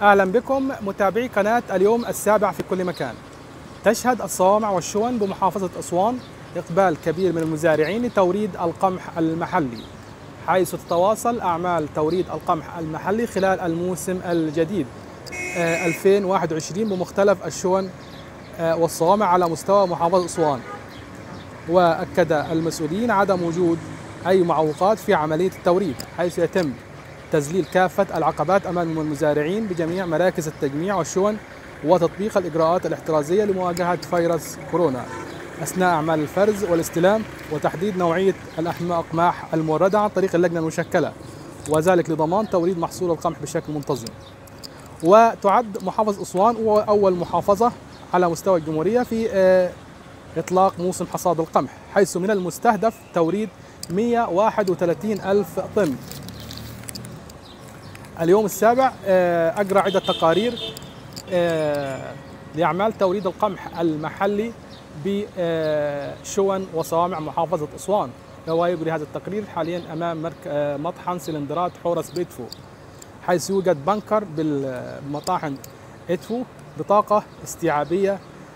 أهلا بكم متابعي قناة اليوم السابع في كل مكان. تشهد الصوامع والشون بمحافظة أسوان إقبال كبير من المزارعين لتوريد القمح المحلي، حيث تتواصل أعمال توريد القمح المحلي خلال الموسم الجديد 2021 بمختلف الشون والصوامع على مستوى محافظة أسوان. وأكد المسؤولين عدم وجود أي معوقات في عملية التوريد، حيث يتم تذليل كافة العقبات أمام المزارعين بجميع مراكز التجميع والشون، وتطبيق الإجراءات الاحترازية لمواجهة فيروس كورونا أثناء أعمال الفرز والاستلام، وتحديد نوعية الأقماح الموردة عن طريق اللجنة المشكلة، وذلك لضمان توريد محصول القمح بشكل منتظم. وتعد محافظة أسوان هو أول محافظة على مستوى الجمهورية في إطلاق موسم حصاد القمح، حيث من المستهدف توريد 131 ألف طن. اليوم السابع أجرى عدة تقارير لأعمال توريد القمح المحلي بشون وصوامع محافظة أسوان. ويجري هذا التقرير حاليا أمام مطحن سلندرات حورس بإدفو، حيث يوجد بنكر بالمطاحن إدفو بطاقة استيعابية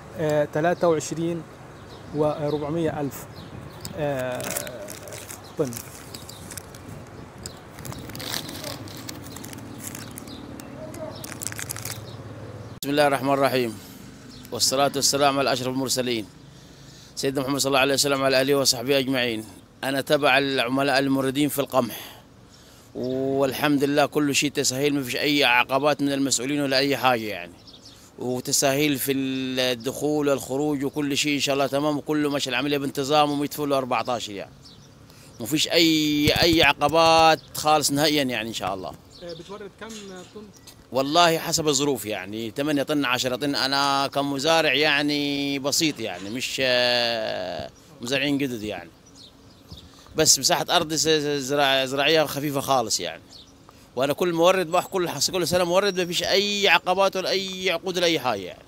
23,400 ألف طن. بسم الله الرحمن الرحيم، والصلاة والسلام على أشرف المرسلين سيدنا محمد صلى الله عليه وسلم وعلى آله وصحبه أجمعين. أنا تبع العملاء الموردين في القمح، والحمد لله كل شيء تسهيل، ما فيش أي عقبات من المسؤولين ولا أي حاجة يعني، وتسهيل في الدخول والخروج وكل شيء إن شاء الله تمام، وكله ماشي العملية بانتظام وميتفول 14 يعني، ما فيش أي عقبات خالص نهائيا يعني إن شاء الله. بتورد كم طن؟ والله حسب الظروف يعني 8 طن 10 طن. أنا كمزارع يعني بسيط يعني، مش مزارعين جدد يعني، بس مساحة أرض زراعية خفيفة خالص يعني، وأنا كل مورد بروح كل سنة مورد، ما فيش أي عقبات ولا أي عقود ولا أي حاجة يعني.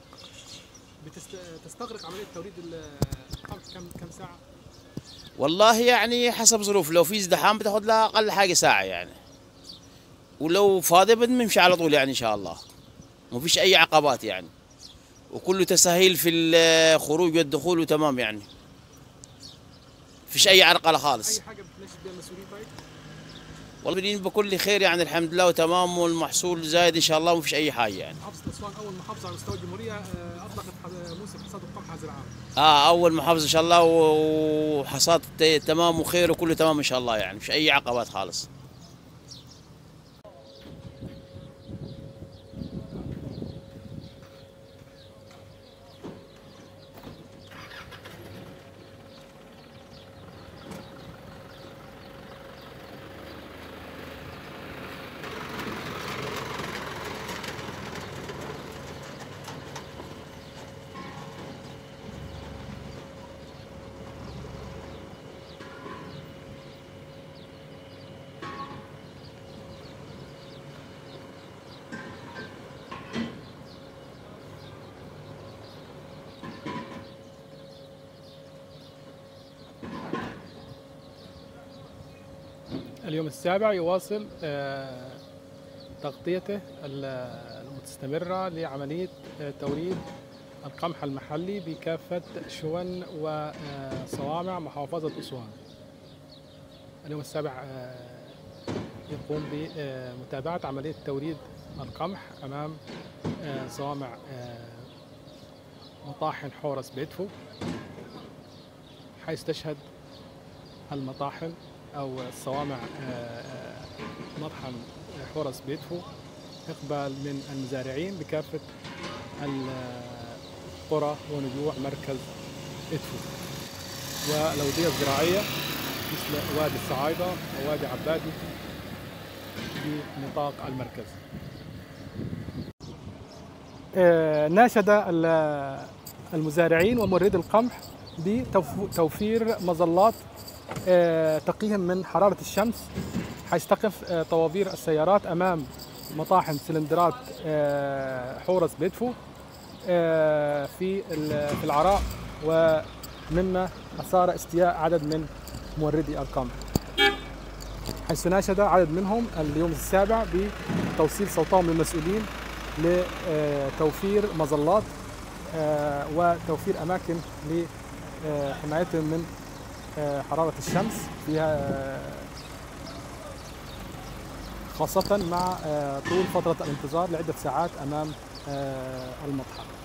تستغرق عملية توريد القمح كم ساعة؟ والله يعني حسب ظروف، لو في ازدحام بتاخذ لها أقل حاجة ساعة يعني، ولو فاضي بنمشي على طول يعني إن شاء الله، ما فيش أي عقبات يعني، وكله تسهيل في الخروج والدخول وتمام يعني، فيش أي عرقلة خالص. أي حاجة بتناشد بها المسؤولين طيب؟ والله بكل خير يعني الحمد لله وتمام، والمحصول زايد إن شاء الله وما فيش أي حاجة يعني. محافظة أسوان أول محافظة على مستوى الجمهورية أطلقت موسم حصاد القمح هذا العام. أول محافظة إن شاء الله، وحصاد تمام وخير وكله تمام إن شاء الله يعني، مش أي عقبات خالص. اليوم السابع يواصل تغطيته المستمرة لعملية توريد القمح المحلي بكافة شون وصوامع محافظة أسوان. اليوم السابع يقوم بمتابعة عملية توريد القمح أمام صوامع مطاحن حورس بإدفو، حيث تشهد المطاحن أو الصوامع مطحن حورس بإدفو إقبال من المزارعين بكافة القرى ونجوع مركز إدفو والأودية الزراعية مثل وادي الصعايدة ووادي عبادي بنطاق المركز. ناشد المزارعين وموردي القمح بتوفير مظلات تقيهم من حرارة الشمس، حيث تقف طوابير السيارات أمام مطاحن سلندرات حورس بإدفو في العراء، ومما أثار استياء عدد من موردي القمح، حيث ناشد عدد منهم اليوم السابع توصيل صوتهم للمسؤولين لتوفير مظلات وتوفير أماكن لحمايتهم من حرارة الشمس فيها، خاصة مع طول فترة الانتظار لعدة ساعات أمام المطحن.